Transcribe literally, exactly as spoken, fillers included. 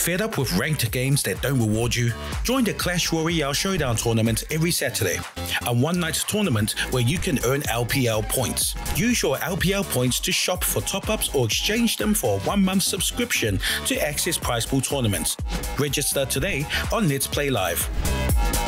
Fed up with ranked games that don't reward you? Join the Clash Royale Showdown tournament every Saturday, a one-night tournament where you can earn L P L points. Use your L P L points to shop for top-ups or exchange them for a one-month subscription to access prize pool tournaments. Register today on Let's Play Live.